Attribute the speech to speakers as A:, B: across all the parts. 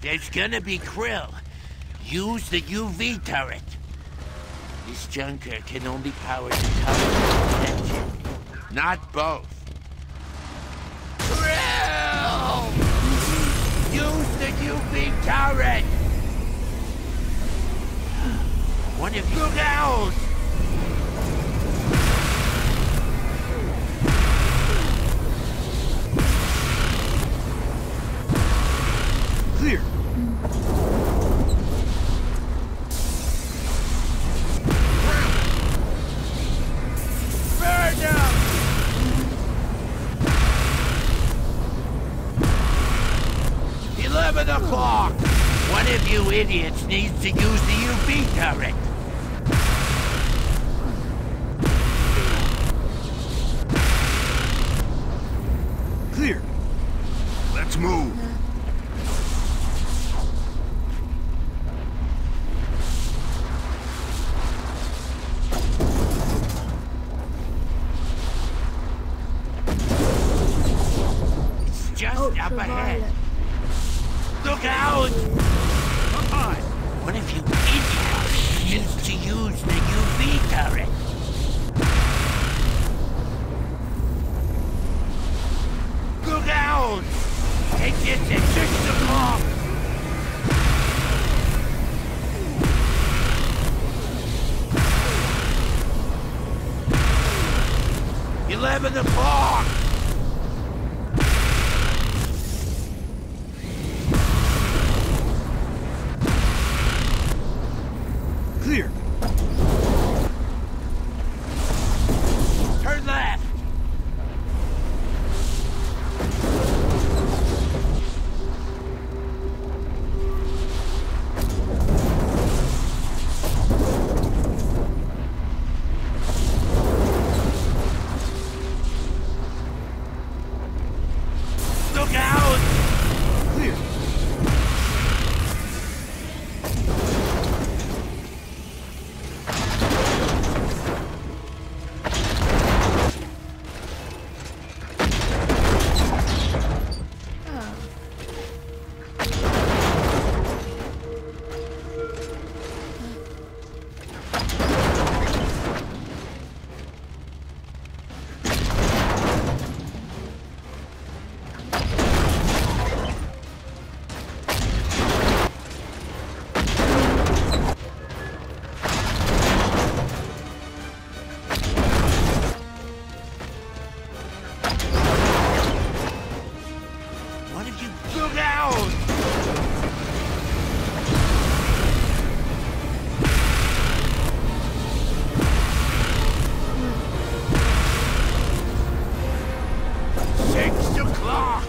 A: There's gonna be Krill. Use the UV turret. This junker can only power the turret engine, not both. Krill! Use the UV turret! One of you... Look out!
B: Clear.
A: Burn them! 11 o'clock! One of you idiots needs to use the UV turret.
B: Clear. Let's move.
A: It's just up ahead.
C: Ultraviolet.
A: Look out!
B: Up high.
A: One of you idiots needs to use the UV turret. Look out! Take this at 6 o'clock! $11 o'clock!
B: Clear.
A: Turn left! Look out!
B: Clear.
A: One of you, look out! Six o'clock!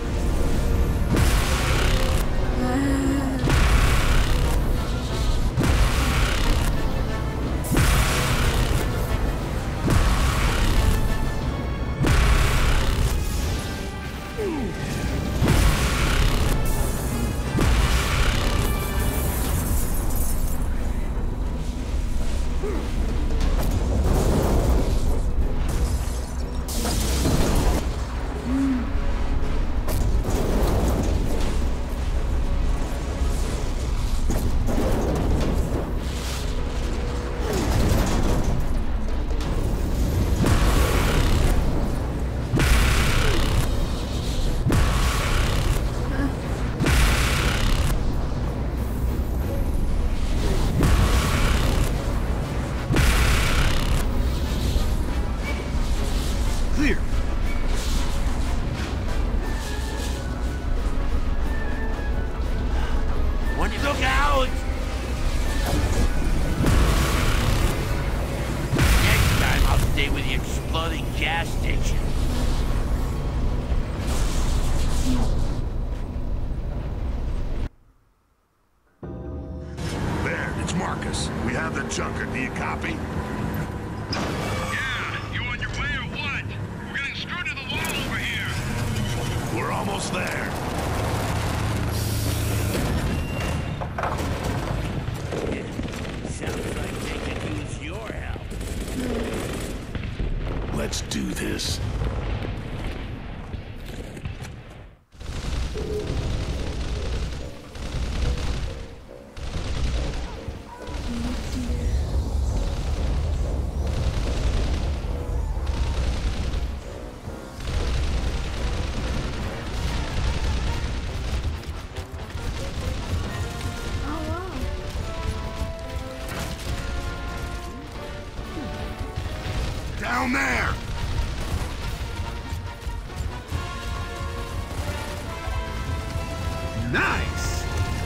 B: Clear.
A: One of you, look out! Next time I'll stay with the exploding gas station.
B: Baird, it's Marcus. We have the junker. Do you copy?
D: Yeah, you on your way or what? We're getting screwed to the wall over here.
B: We're almost there.
A: Sounds like they could use your help.
B: Let's do this. Down there!
C: Nice!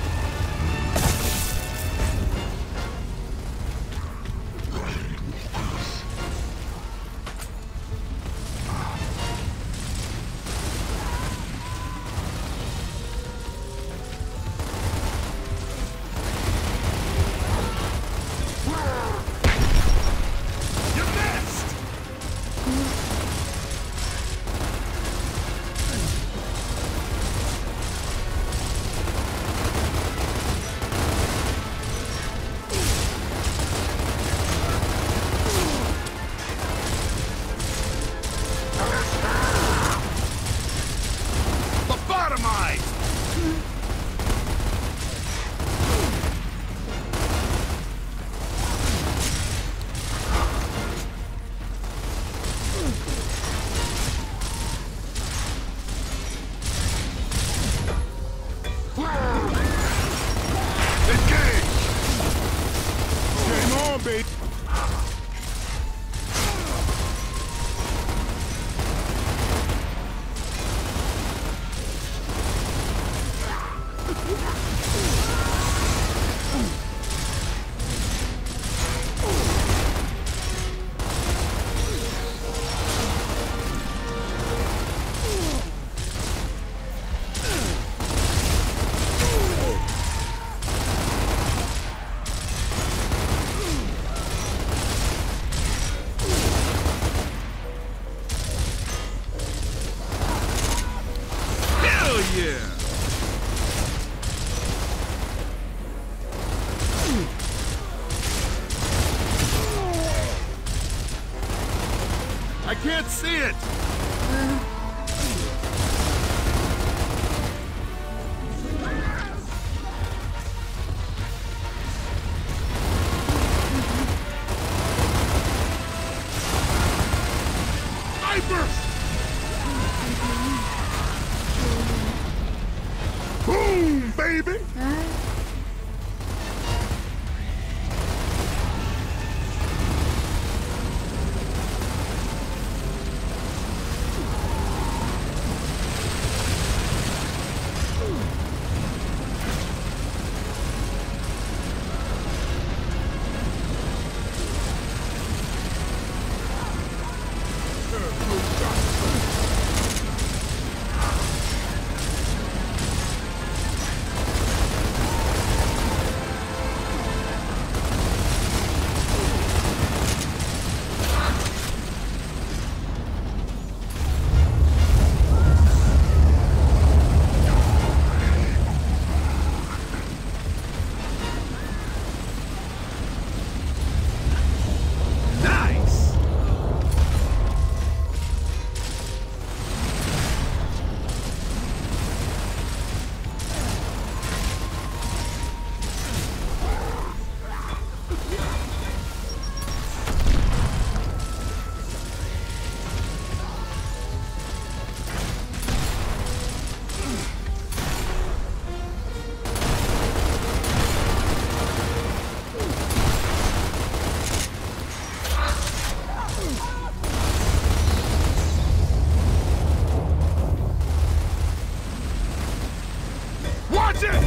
B: You missed! Lobotomized! Engage! Game on, baby! Hell yeah! I can't see it! I burst! Boom, baby!
C: Nice!
B: Watch it!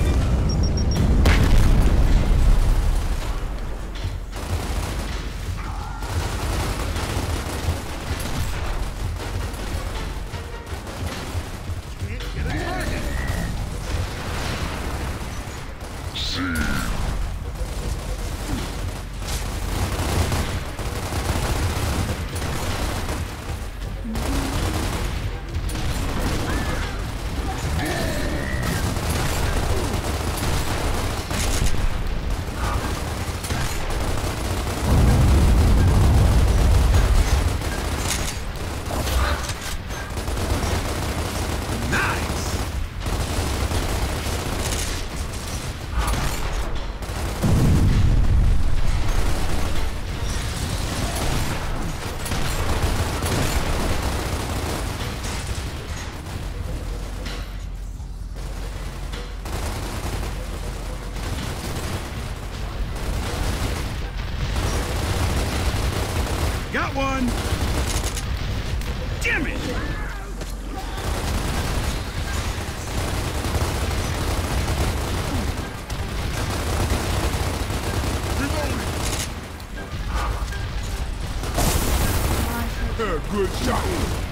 C: Got one!
B: good shot.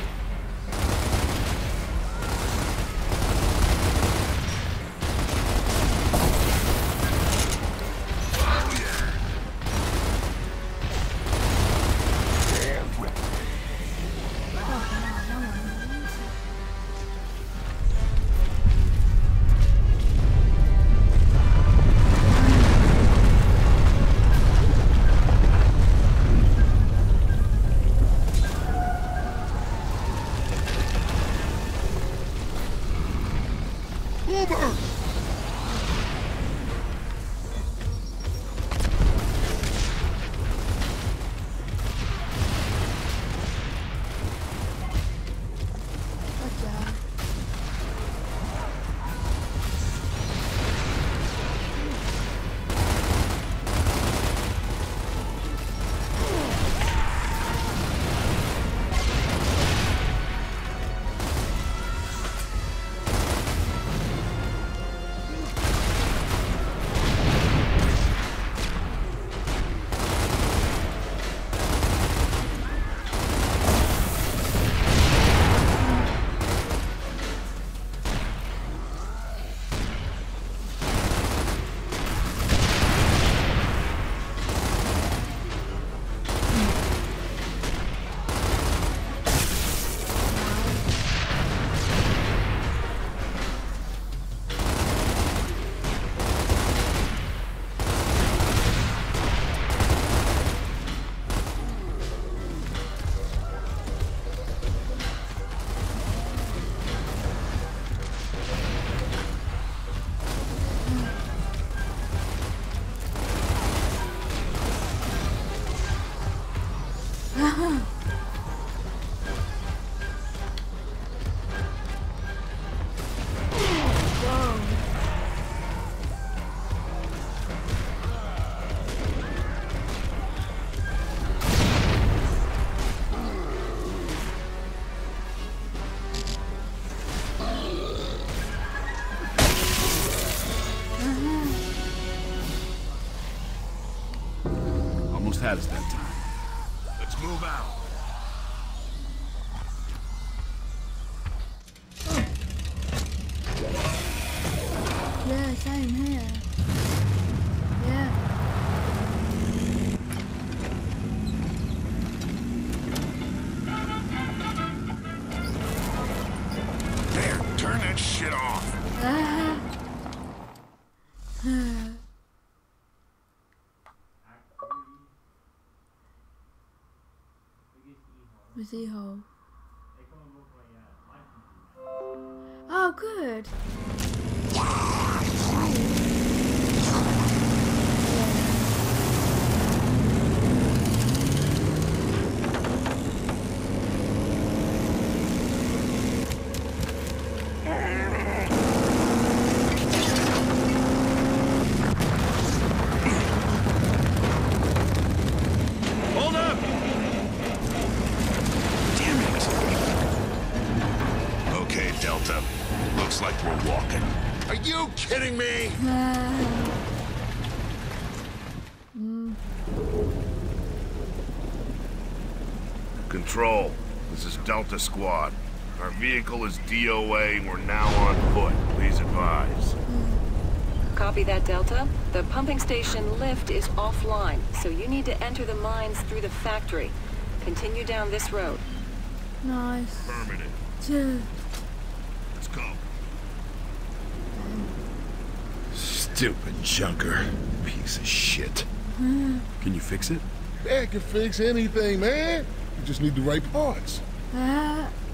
C: Almost had us that time.
B: Let's move out.
E: Yeah, same here. Yeah.
B: There, turn that shit off.
E: With E-hole. Oh, good.
B: Hold up! Damn it. Okay, Delta. Looks like we're walking. Are you kidding me? Control, this is Delta Squad. Our vehicle is DOA and we're now on foot. Please advise.
F: Copy that, Delta. The pumping station lift is offline, so you need to enter the mines through the factory. Continue down this road.
E: Nice.
B: Affirmative.
E: Two.
B: Let's go.
C: Stupid junker. Piece of shit. Can you fix it?
G: Man can fix anything, man. You just need the right parts.